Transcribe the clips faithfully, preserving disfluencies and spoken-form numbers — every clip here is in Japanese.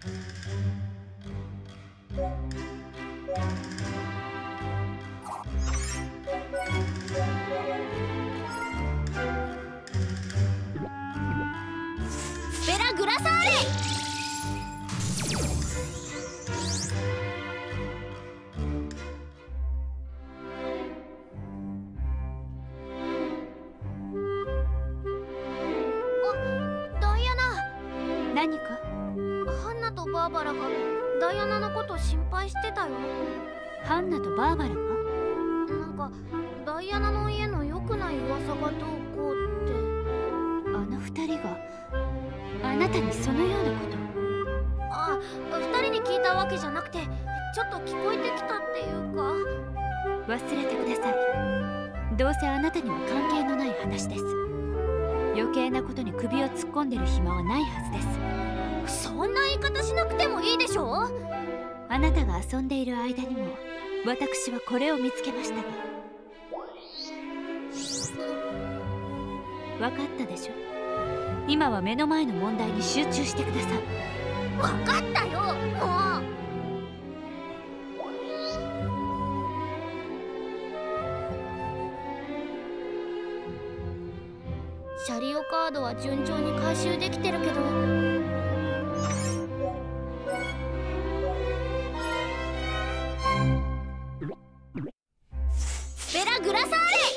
スペラグラサーレ。 何か？ ハンナとバーバラがダイアナのこと心配してたよ。 ハンナとバーバラが？ なんかダイアナの家の良くない噂がどうこうって。 あの二人があなたにそのようなこと？ あ、二人に聞いたわけじゃなくて、ちょっと聞こえてきたっていうか。 忘れてください。どうせあなたには関係のない話です。余計なことに首を突っ込んでる暇はないはずです。 そんな言い方しなくてもいいでしょ。 あなたが遊んでいる間にも私はこれを見つけましたが。分かったでしょ。今は目の前の問題に集中してください。 分かったよ、もう。シャリオカードは順調に回収できてるけど、スペラグラサーレ。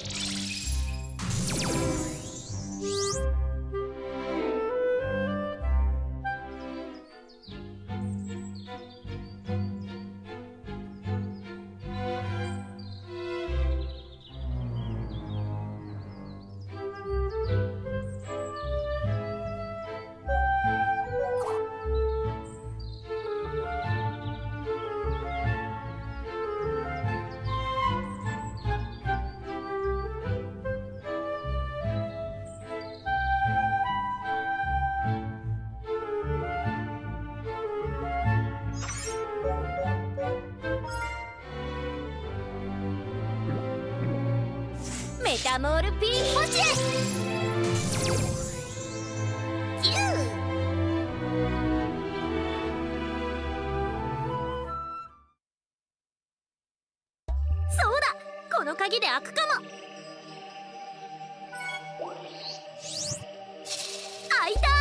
メタモールピーポシエス。そうだ、この鍵で開くかも。開いた。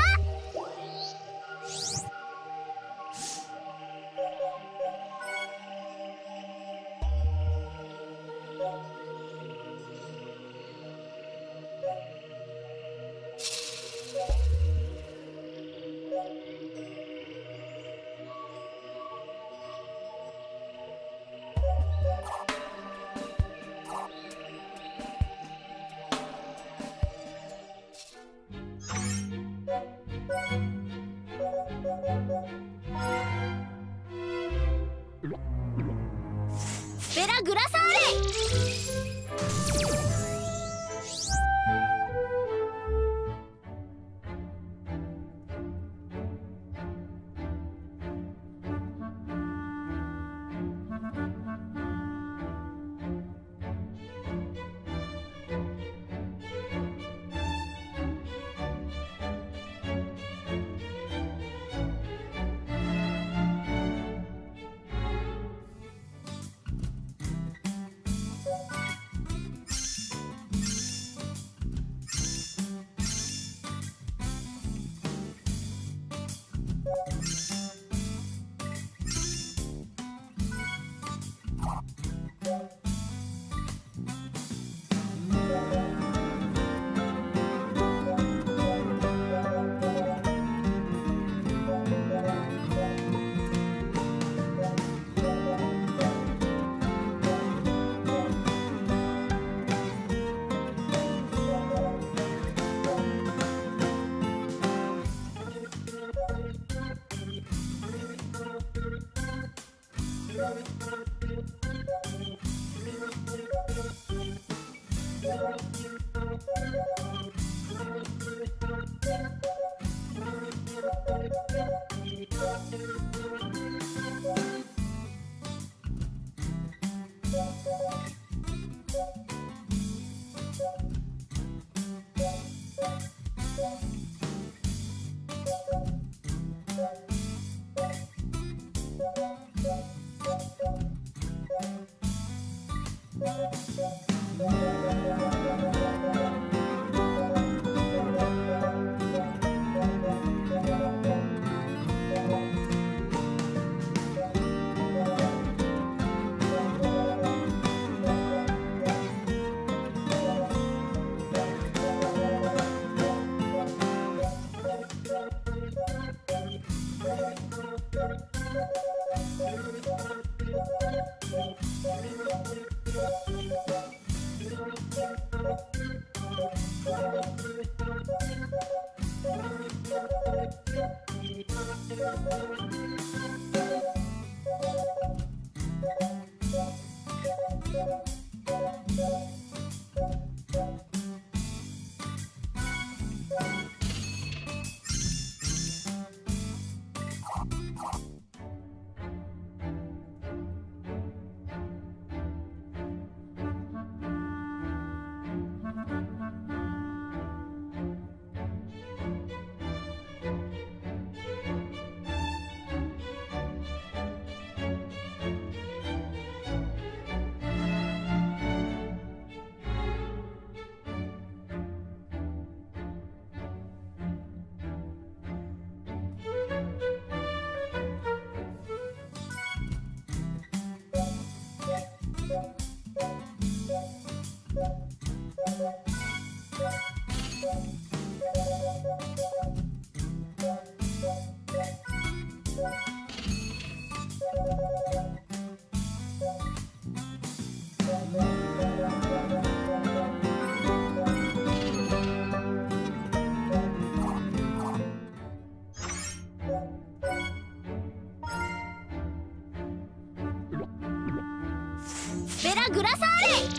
ベラグラサーレ。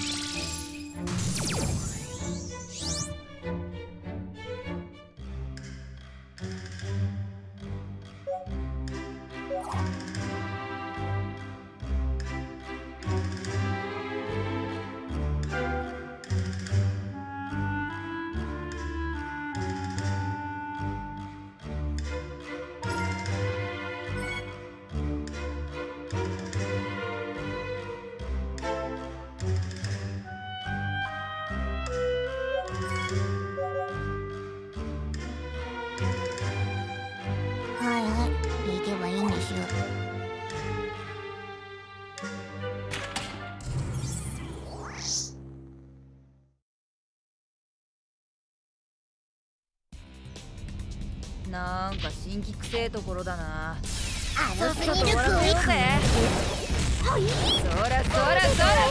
はいはい、行けばいいんですよ。 なんか新規くせえところだな。 あのすぎるクイック。はい。 そらそらそらそら。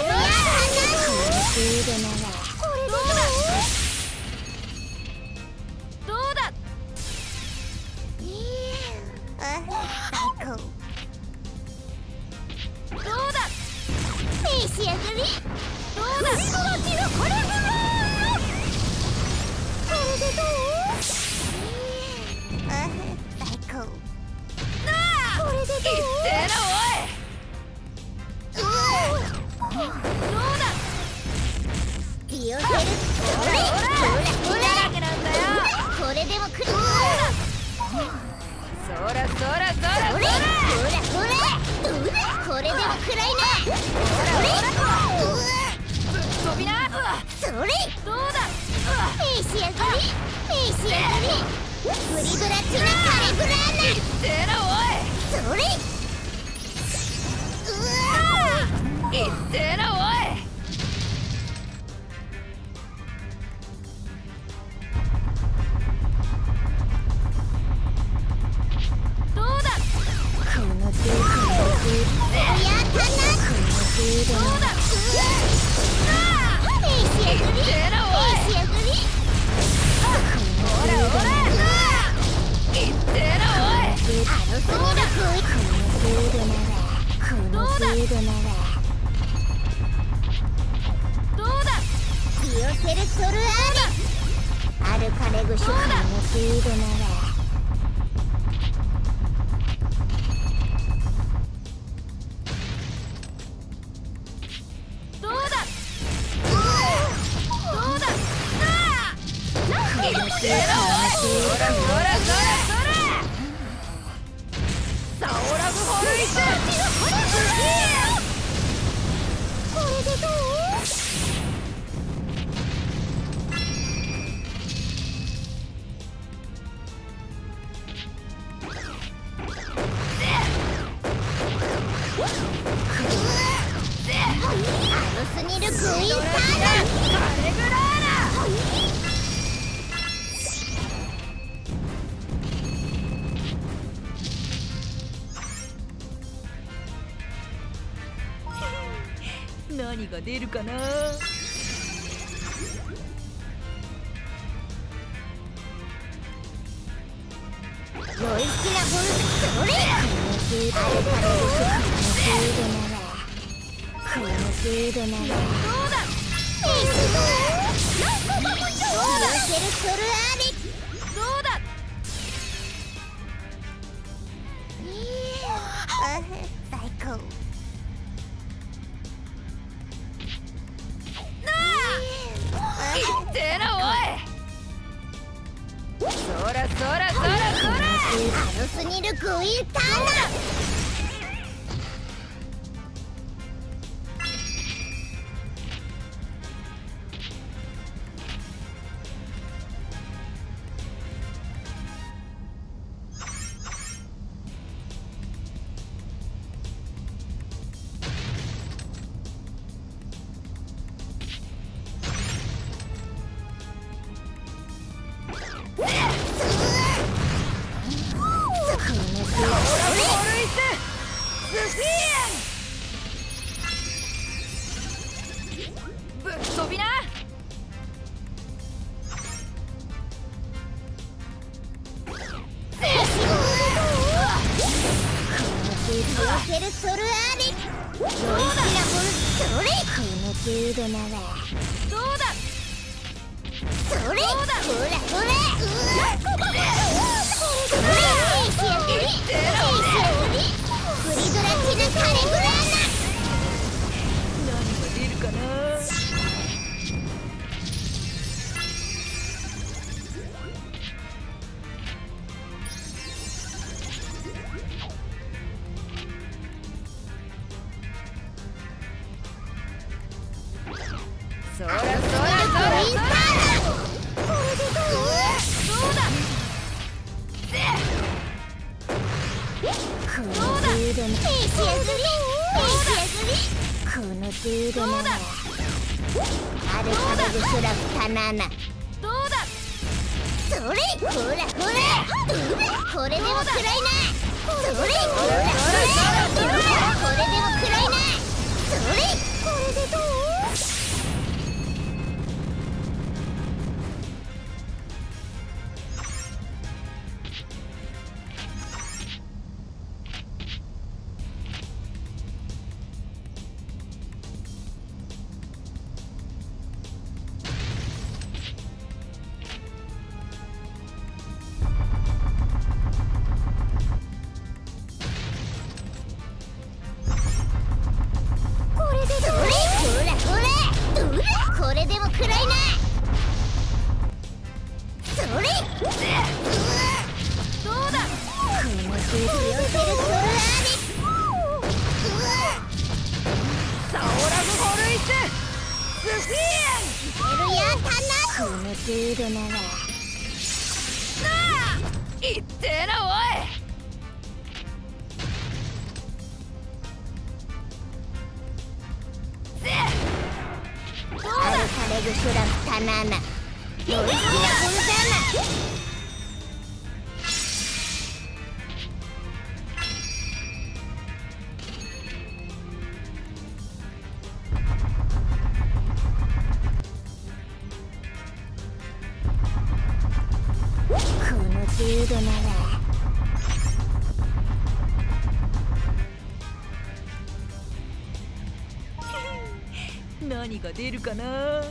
これどうだ。 どうだ。どうだ。 召し上がり。 どうだ。こちらこれだ。 これでどう？最高。 なあ。 これでどう？ いってえなおい。どうだ。 気をつける。 ほらほら。ほらだけなんだよ。 これでも来る。 そらそらそらそら。 ほらほらほら。これでも食らいな。 ほらほら。ぶっ飛びな。 それ。 どうだ。 召し上がり。召し上がり。ブリブラチナカレブラーナ。 いってえなそれ。 おい。いってえなおい。どうだ。 この手この手。やったな。この手どうだ。 召し上がり。召し上がり。 ほらほら。いってえなおい。 あのすぎるクイック。この程度なら。この程度なら。 どうだ。 気をセルソルアーリ。アルカレグシュこの程度なら。 どうだ。どうだ。なあ。いってえなおい。ほらほらほらほら。サオラブホルイス。 これでどう？ が出るかな。 良い好きなボルそれあれだろう。この程度ならこの程度ならどうだえいすごいどうだセルソルアリどうだ最高なあいってえなおいそらそらそらそら軽すぎるグインターンだぶっ飛びな。セルソルアリどうだそれこの程度ならどうだそれほらほらそれそれエイシアグリエイシアグリフリドラチナカレグラーナ何が出るかな。そらそらそらそらこれでどうどうだこの程度のエイシアグリエイシアグリこの程度ならアルカラグスラフタナナどうだそれほらほらこれでもくらいなそれほらほらこれでもくらいなそれこれでどうこれでもくらいなそれどうだこの空気をセルソルアリサオラムホルイススフィエンエルヤータナこの程度ならなあいってえなおいアルカレグスラフタナナ良い好きなボルダーナこの程度なら何が出るかな。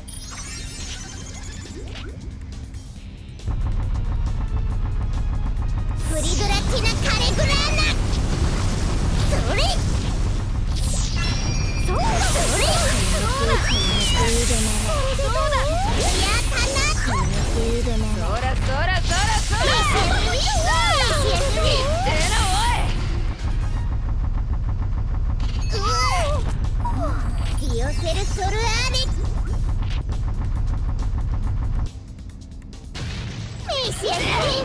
フリドラチナカレグラーナそれそうだそれそうだこの程度ならそうだやったなこの程度ならそらそらそらそらいってえなおいディオセルソルアリエイシアグリエイシアグリ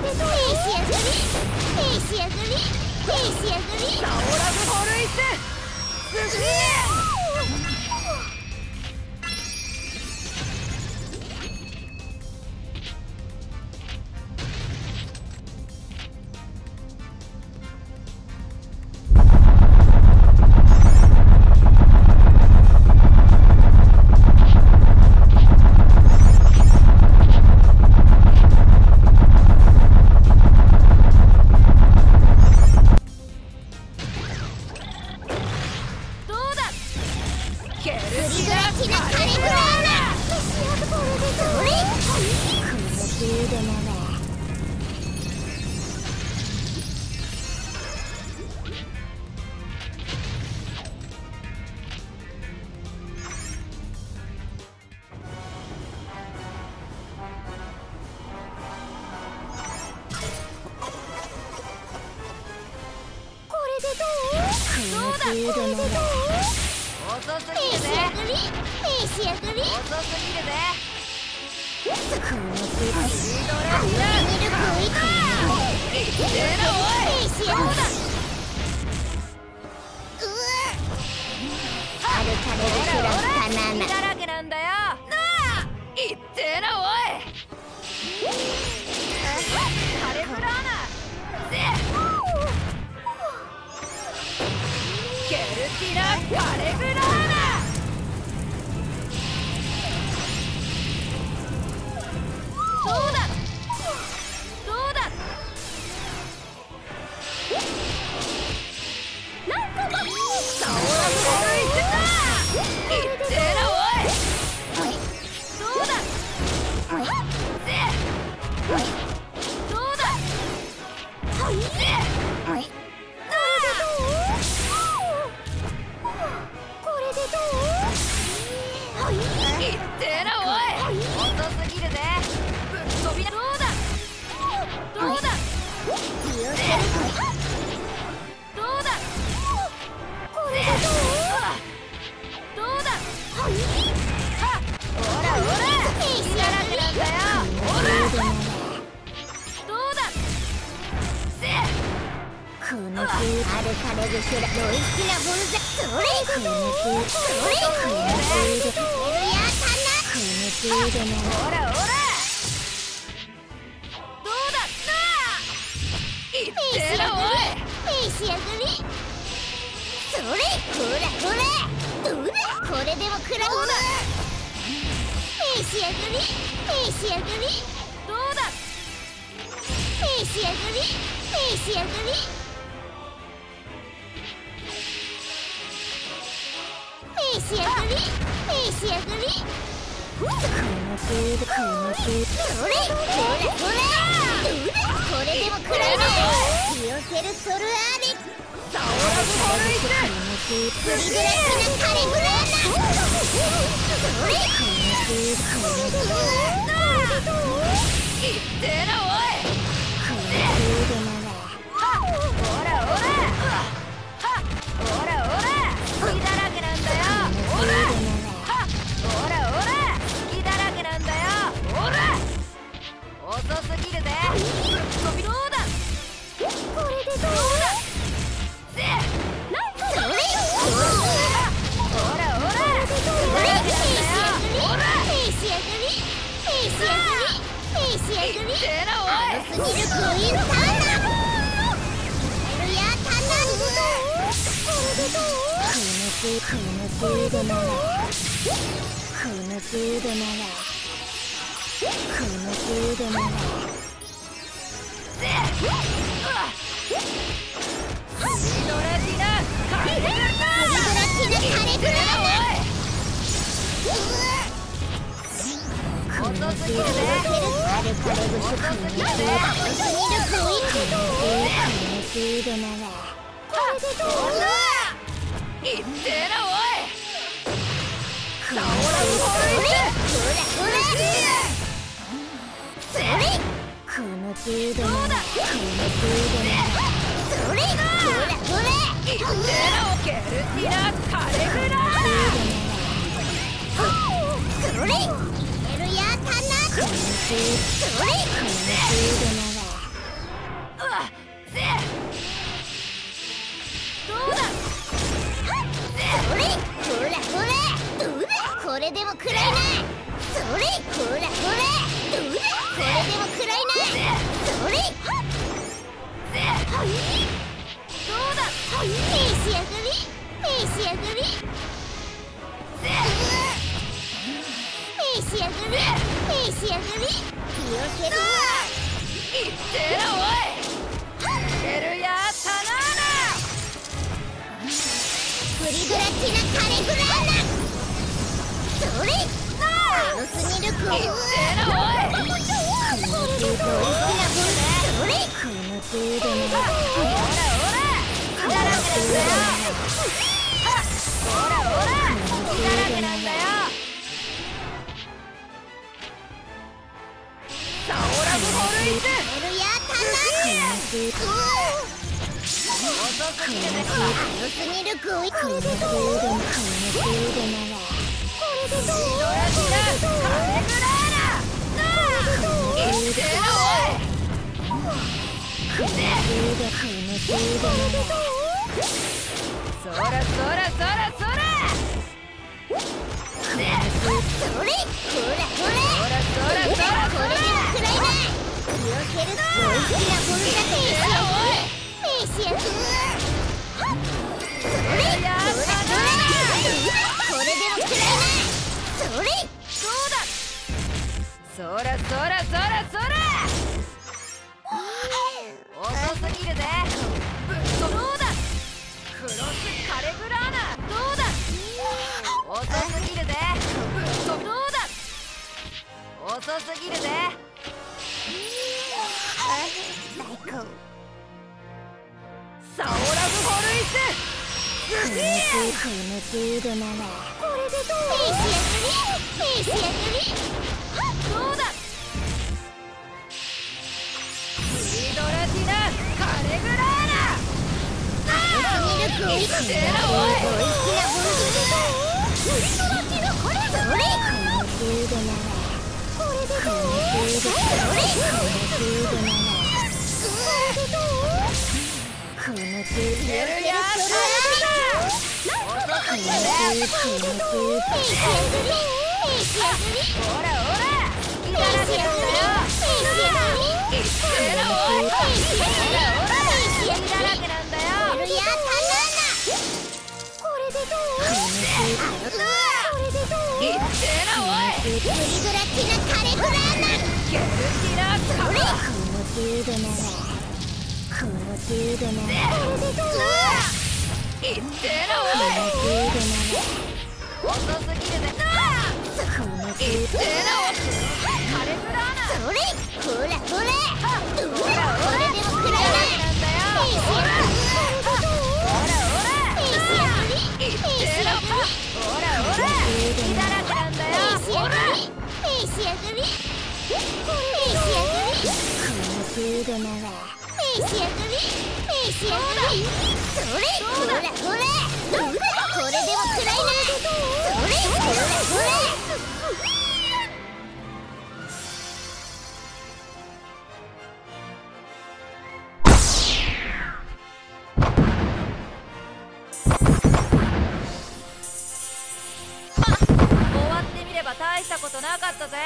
エイシアグリエイシアグリサオラムホルイススフィエン遅すぎるぜ。 召し上がり。 遅すぎるぜ。 この手がシードラミラーミルクイカー。 いってえなおい。 召し上がり。うわアルカレルクラフタナナ。 だらけなんだよ。なあいってえなおい。カレフラーナぜケルティナカレフラーナ。どうだどうだ。 なんかばサオラブホルイスだ。いってえなおい。どうだぜどうだはいぜはいこれでどうはいいってえなおい。遅すぎるぜ。ぶっ飛びな。どうだどうだ気をつけるどうだこれでどうどうだはいはっほらほら召し上だらがりけなんだよ。ほらどうだぜこの手アルカレルシュラロイスなボルザそれこの手それこの手でやったなこの手でなほらほらどうだなあいってえなおい。 召し上がりそれほらほらどうだこれでも食らうな召し上がり召し上がりどうだ召し上がり召し上がり召し上がり召し上がりこの手でこの手でそれほらほらどうだこれでも食らうなキヨセルソルアーレサオラブホルイスプリグラチナカレフラーナそれこの手この手いってえなおい。 この手でならはっほらほらはっほらほら好きだらけなんだよ。ほらはっほらほら好きだらけなんだよ。ほら遅すぎるぜ。ぶっ飛びどうだこれでどうだぜそれほらほら好きだらけなんだよ。ほら召し上がり召し上がり召し上がりいってえなおい。 スニルクインターナエルヤタナこれでどうこの手この手でならこの手でならこの手でならぜシドラティナカレフラーナプリグラチナカレフラーナ遅すぎるぜ。 アルカレルシュカの手スニルクインターナこの手でならこれでどういってえなおい。 サオラブホルイスほらほらそれこの手でならこの手でならそれほらほらいってえなおケルティナカレフラーナそれエルヤタナこの手それこの手でならうわぜどうだそれほらほらどうだこれでも食らいなそれほらほらどうだこれでも食らいなそれぜはいどうだはい召し上がり召し上がりぜ召し上がり召し上がり気をつけるいってえなおい。エルヤタナーナプリグラチナカレフラーナそれあのスニルクインいってえなおい。 この手ロイスなボルそれこの手でならほらほらだらけなんだよ。ほらほらだらけなんだよ。サオラブホルイスエルヤタナ遅すぎるね。 強すぎるこいこの程度のこの程度ならこれでどうドラキラカレグラーナなあいってなおいこの程度この程度ならそらそらそらそらそれほらほらそらそらそらこれでもくらいな気を蹴る大好きなボルダペーシアクそれやったなこれでもくらいなそれそうだそらそらそらそら遅すぎるぜぶっ飛どうだクロスカレグラーナどうだ遅すぎるぜぶっ飛どうだ遅すぎるぜ最高サオラフホルイスこの程度ならこれでどうペーシアクリペーシアクリどうだスリドラティナカレグラーナミルクを一気に大好きなボルダスリドラティナこれそれこの程度ならこれでどうこの程度それこの程度ならこれでどうこの程度やるやつだこの程度この程度ペーシアクリペーシアクリほらほら好きだらけなんだよペーシアクリ言ってなおいほらほら好きだらけなんだよやったなこれでどうこれでどう言ってなおいプリグラティナカレグラーナゲルティナカこれこの程度ならこの程度ならこれでどう言ってなこのおい程度なら遅すぎるぜこの程度言ってなおいカレグラーナそれほらほらほらほらこれでもくらいななんだよペーシアほらほらペーシアクリ言ってなほらほら好きだらけなんだよほらペーシアクリペーシアクリこの程度ならペーシアクリペーシアクリそれほらほらこれでもくらいなそれほらほら終わってみれば大したことなかったぜ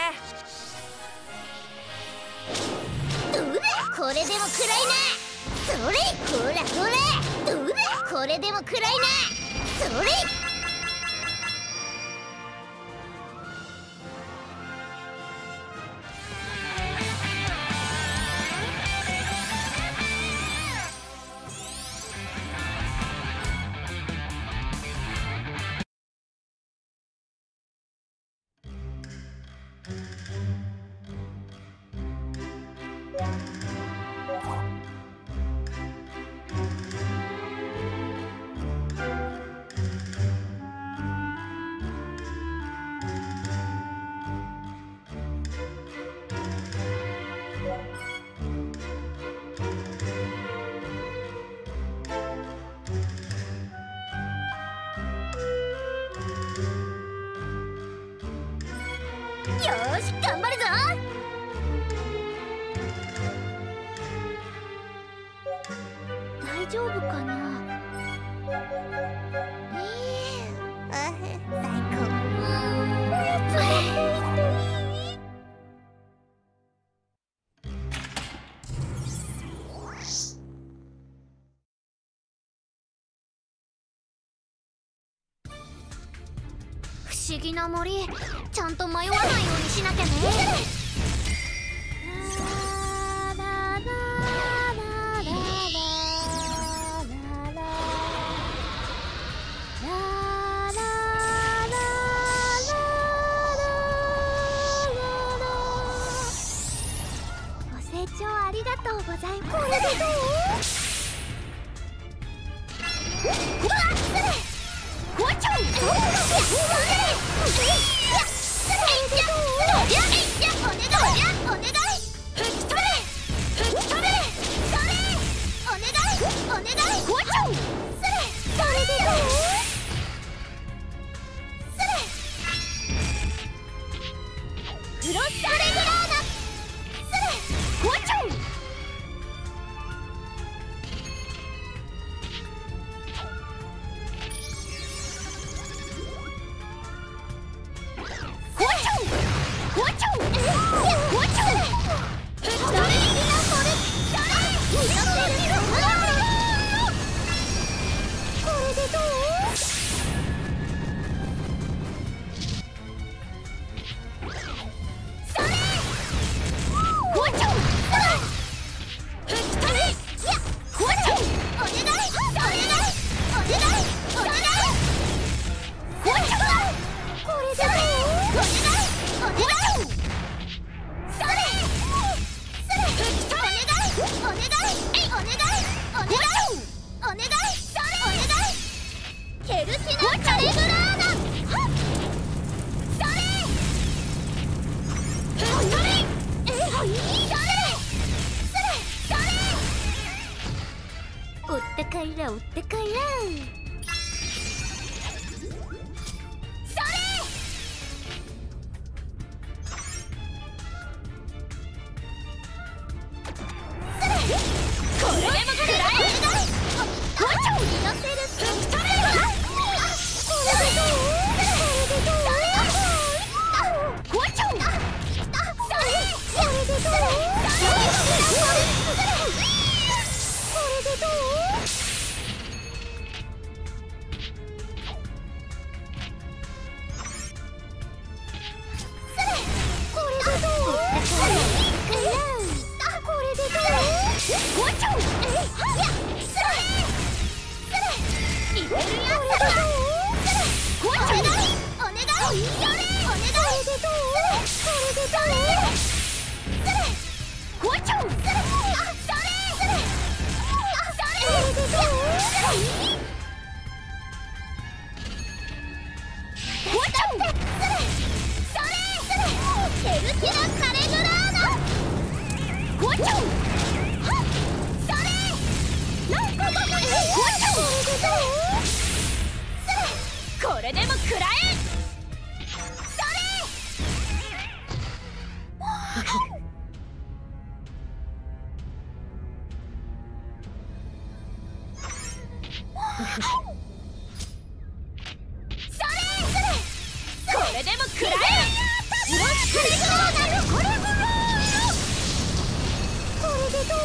これでもくらいなそれほらほらこれでもくらいなそれよーし頑張るぞ大丈夫かな最高不思議な森ちゃんと迷わないようにしなきゃねご清聴ありがとうございますこれでどううわっそれごちょいお願い吹き飛べ吹き飛べそれお願いお願いごちょクロスレグラーナスレゴチョンゴチョンゴチョンゴチョンフットレイギナフォルダレイノセルこれでどう？追って帰ら追って帰らこれでも食らえ。これでも食らえ。これでどう？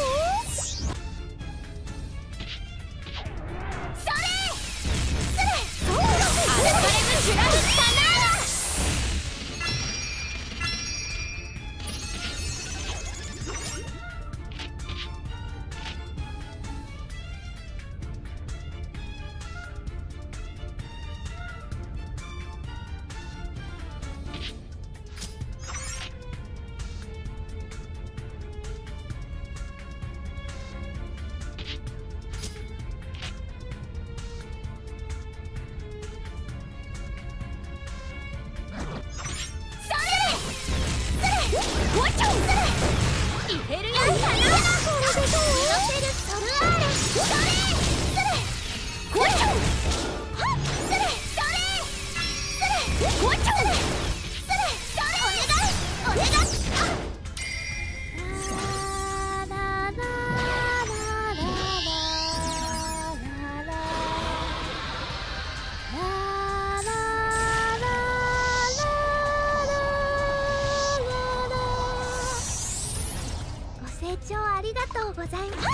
ご清聴ありがとうございます。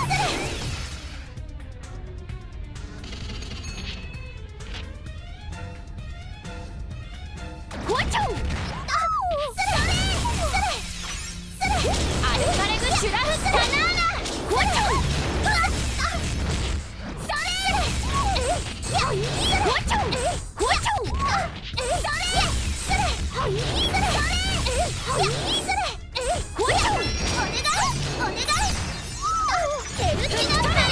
お願いお願い。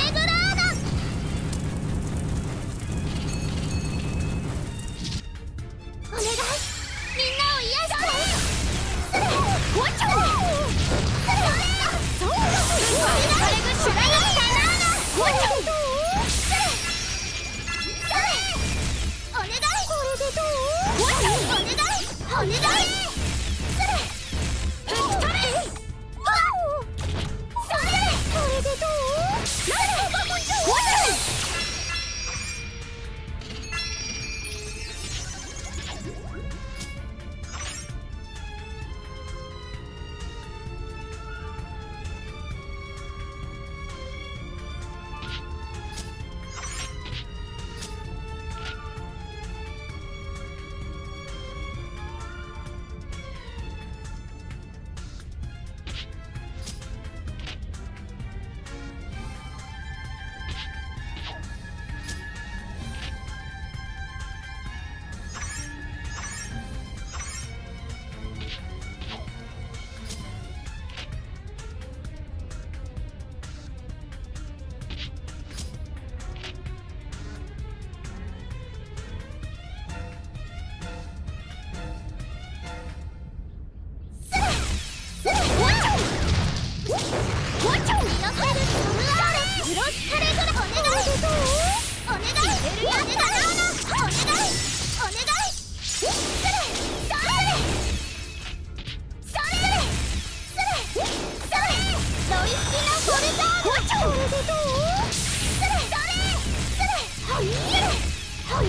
お願いやったなお願いお願いそれそれそれそれそれ大好きなフォルダーこれでどうそれそれそれはいはい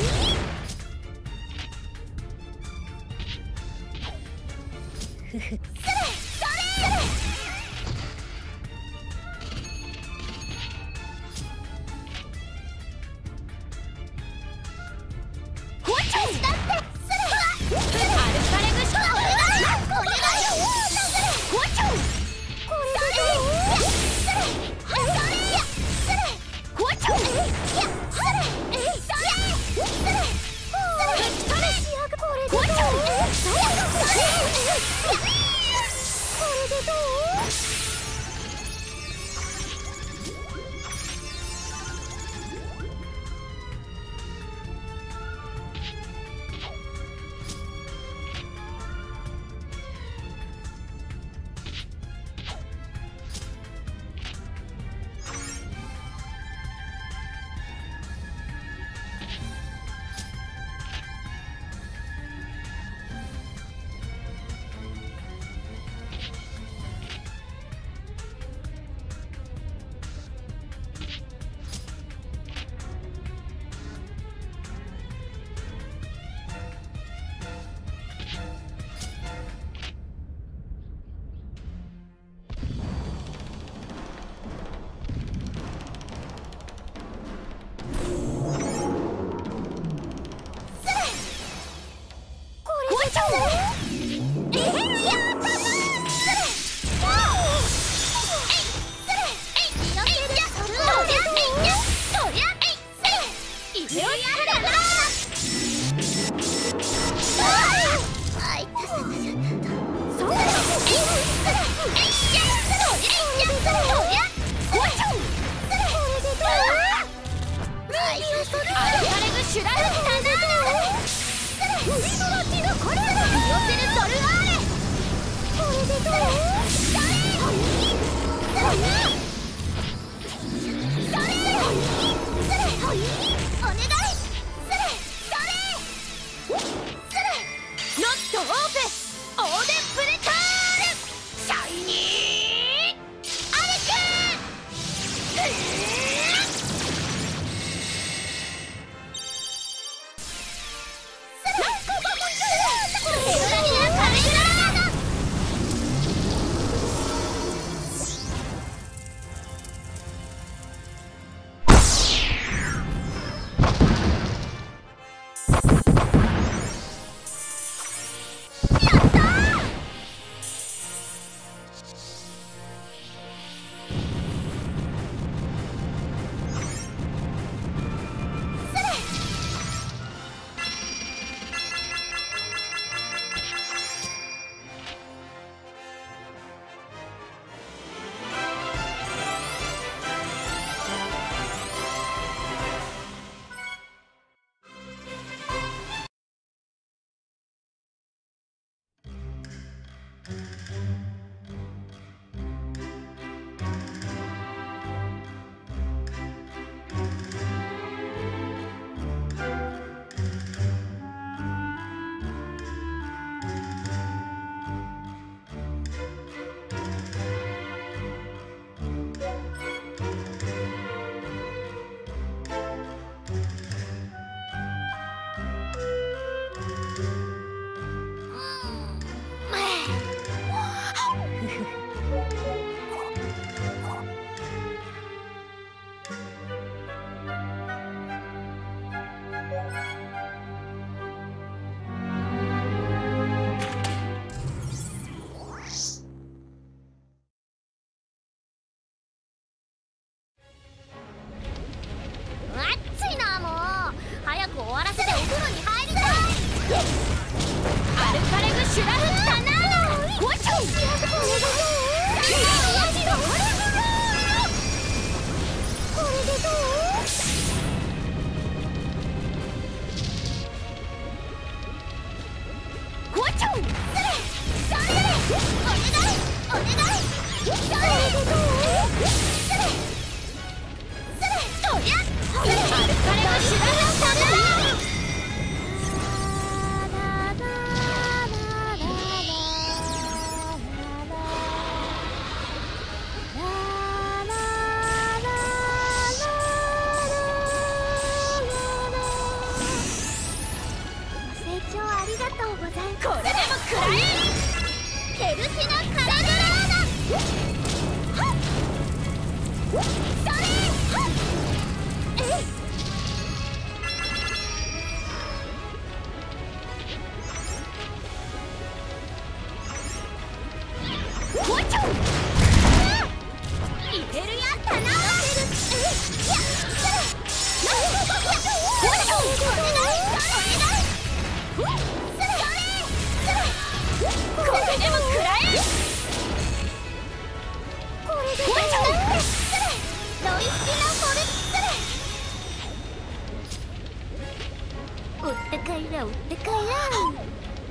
ふふそれそれ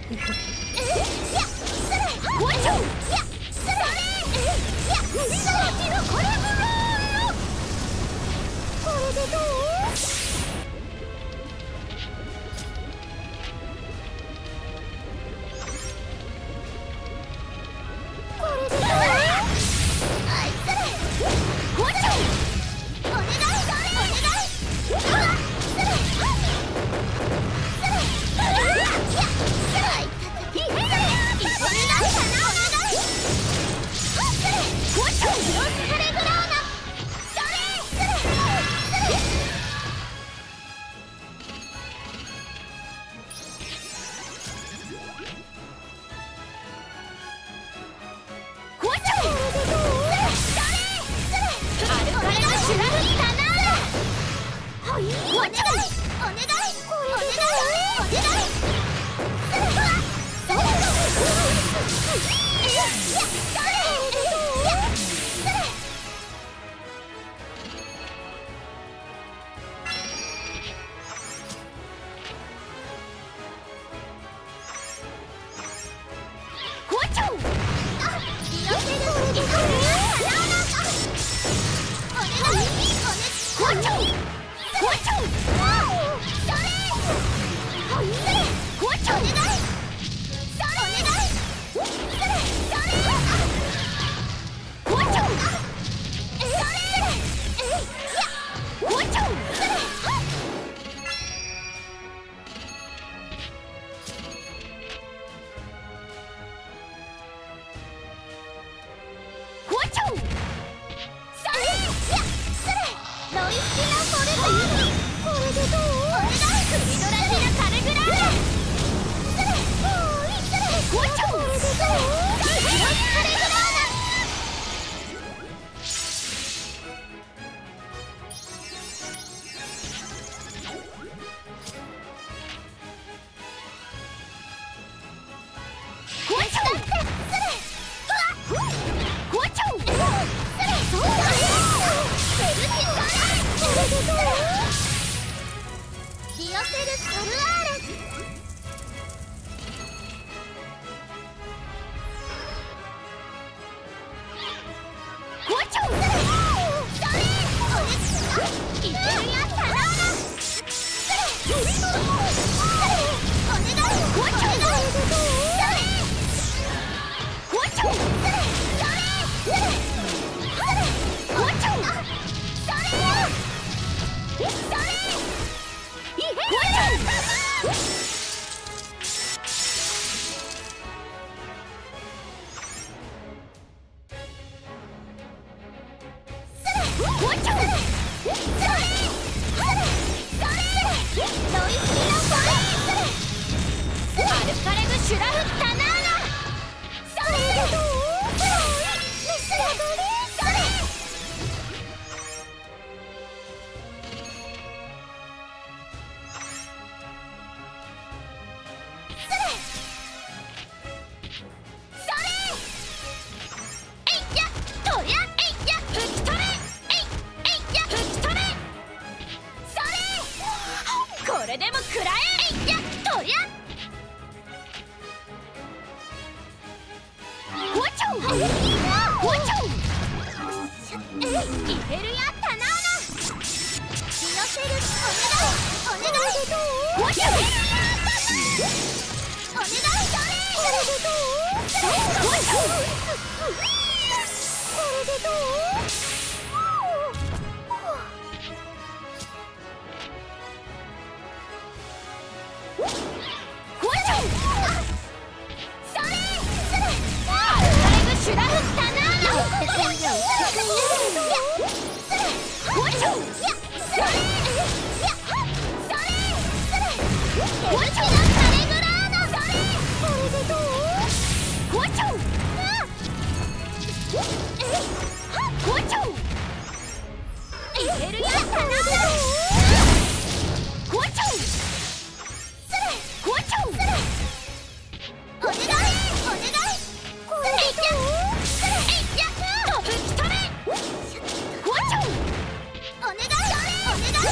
これでどう？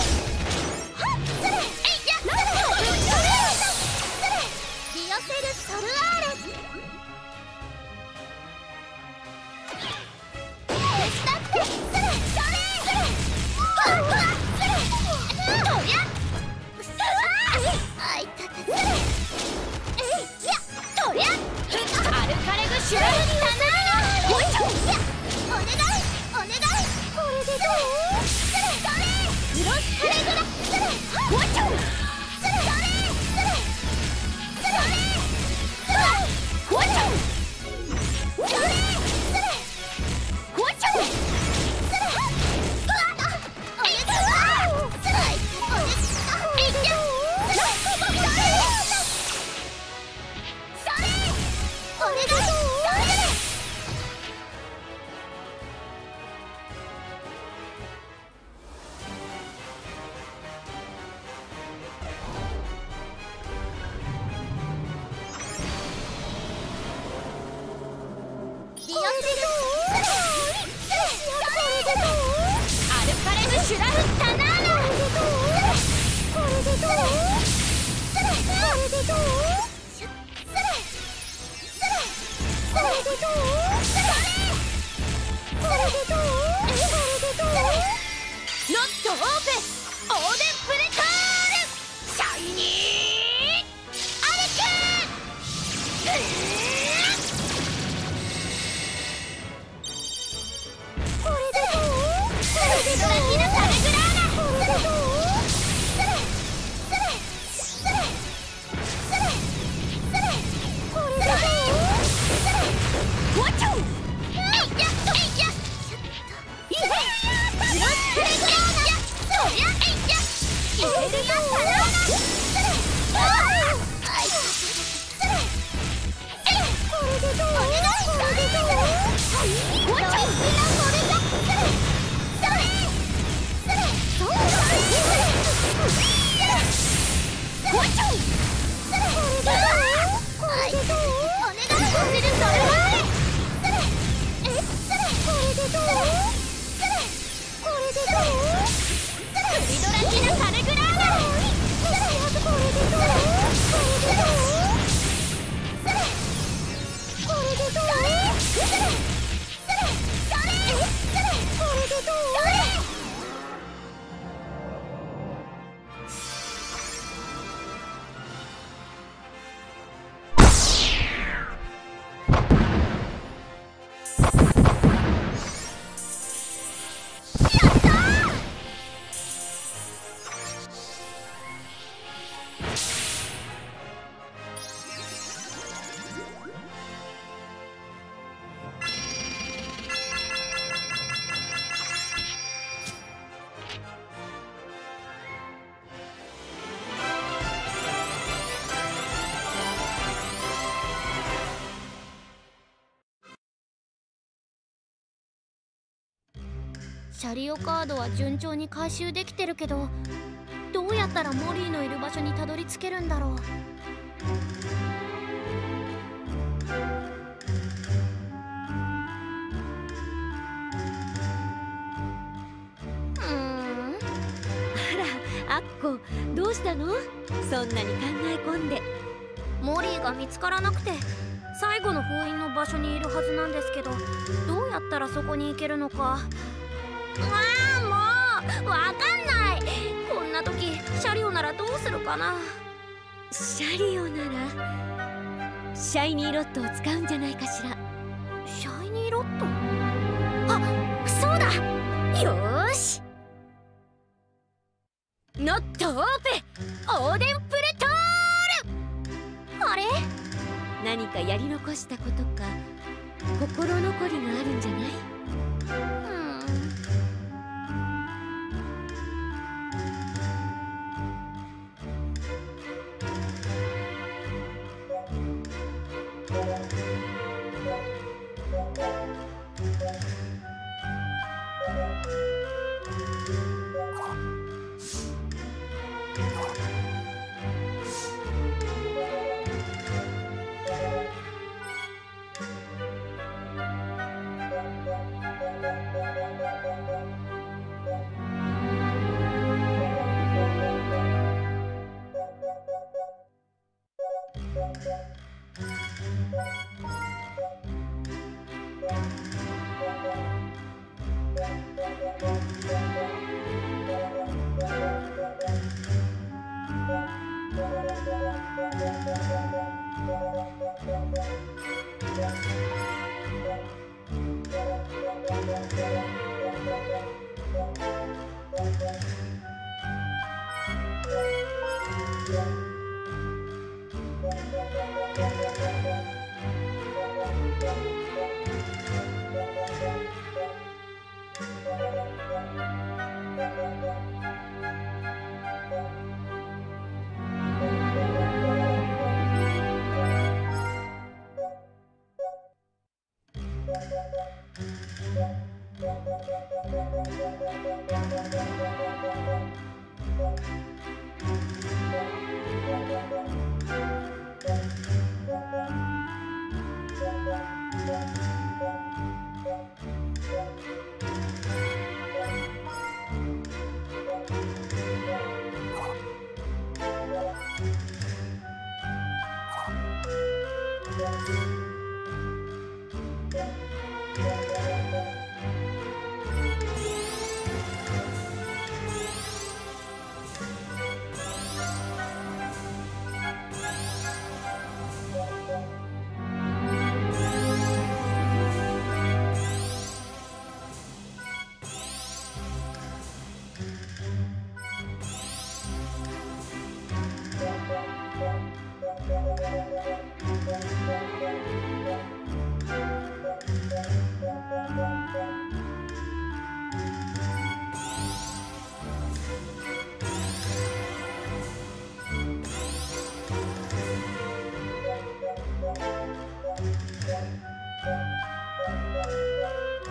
シュラフタナーナ。これでどう？これでどう？それこれでどう？それそれそれでどう？それこれでどう？これでどう？ノットオープンオーデンプレタールシャイニーアレク。これでどう？それでどう？キナサレグラーナ。これでどう？それそれそれそれそれこれでどう？それわっちょえいやえいやいやブロックレグラーナ。そりゃえいやイヘルヤサラーナ。それああいそれえこれでどう？お願いこれでどう？はいわっちょこれだそれそれそれそうだそれわっちょそれこれでどう？これでどう？お願いこれでそれそれえそれこれでどう？それこれでどう？それクリドラキナカルグラーナ。それこれでどう？これでどう？それこれでどう？それそれそれそれそれこれでどう？それシャリオカードは順調に回収できてるけど、どうやったらモリーのいる場所にたどり着けるんだろう。うーん。 あら、アッコ、どうしたの？そんなに考え込んで。 モリーが見つからなくて最後の封印の場所にいるはずなんですけど、どうやったらそこに行けるのか。ああもうわかんない。こんな時シャリオならどうするかな。 シャリオならシャイニーロットを使うんじゃないかしら。 シャイニーロット？あ、そうだ。よーし。ノットオープンオーデンプレトール。あれ？ 何かやり残したことか心残りがあるんじゃない？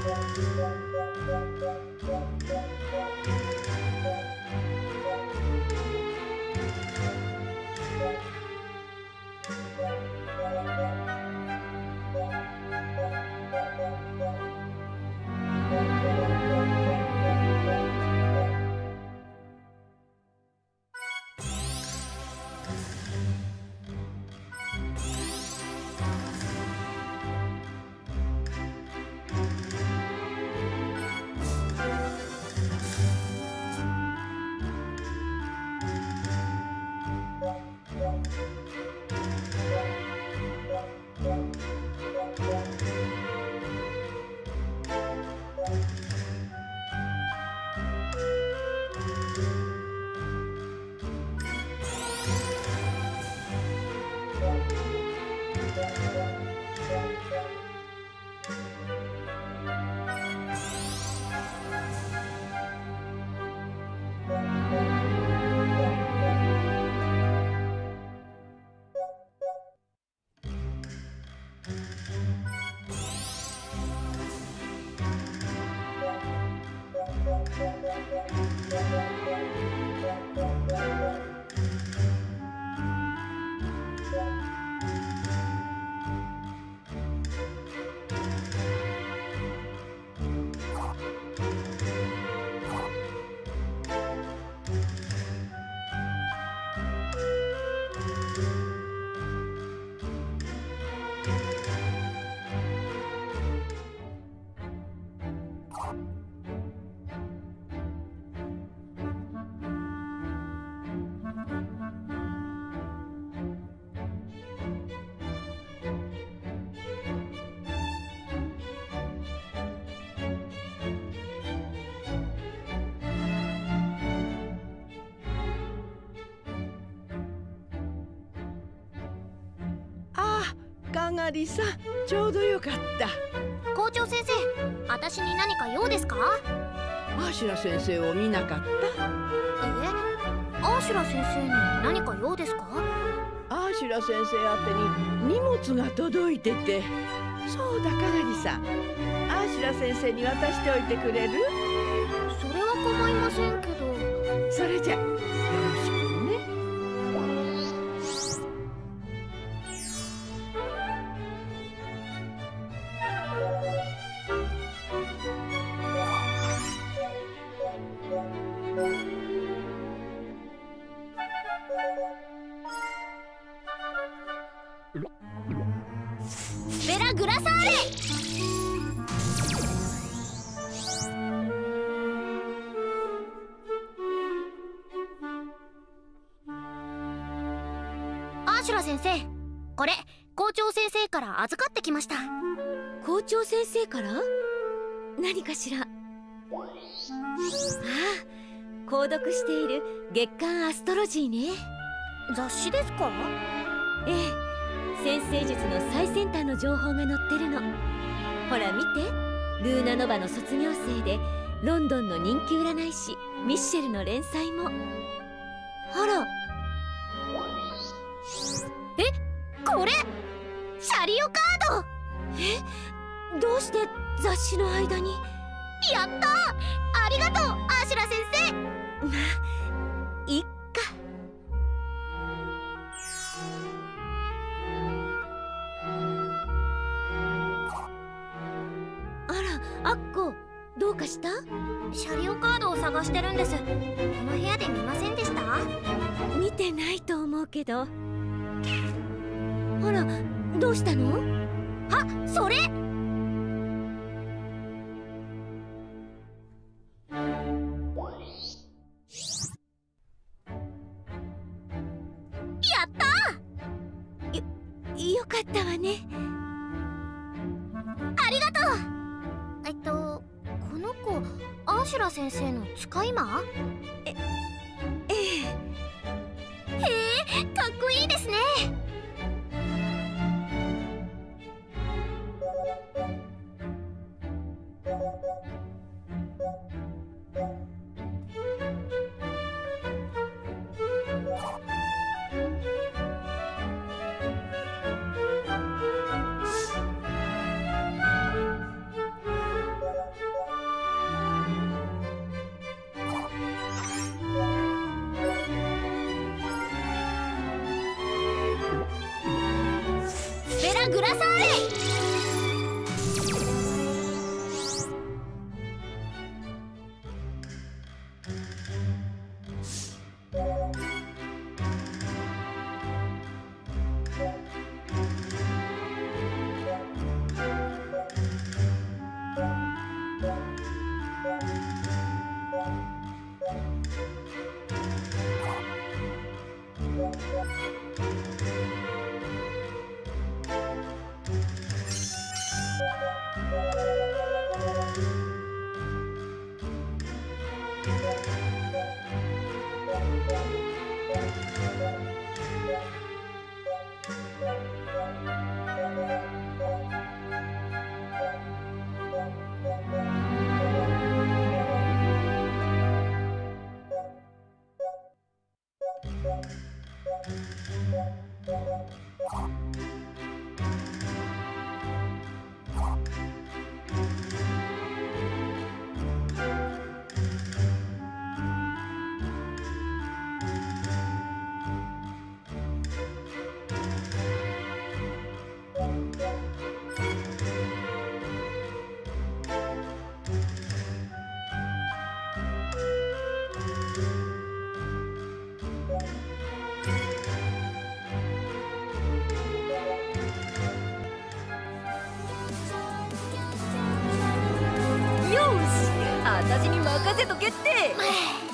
かがりさん、ちょうどよかった。 校長先生、私に何か用ですか？ アシュラ先生を見なかった？ え？アシュラ先生に何か用ですか？ アシュラ先生宛てに荷物が届いてて。そうだ、かがりさん、アシュラ先生に渡しておいてくれる？ それは構いませんけど。 それじゃよろしくね。 ベラグラサーレ。アシュラ先生、これ校長先生から預かってきました。 校長先生から？何かしら？ああ、購読している月刊アストロジーね。 雑誌ですか？ ええ、先生術の最先端の情報が載ってるの。ほら見て、ルーナノバの卒業生でロンドンの人気占い師ミッシェルの連載も。 あら、え、これシャリオカード。 え、どうして雑誌の間に？ やったー、ありがとうアシュラ先生。 まあいっか。あら、アッコ、どうかした？ シャリオカードを探してるんです。この部屋で見ませんでした？ 見てないと思うけど。あら、どうしたの？ あ、それ！やったー！ よ、よかったわね。 ありがとう。えっと、この子、アシュラ先生の使い魔？ え、ええ。 へえ、かっこいいですね。 らぐらさい。 私に任せとけって。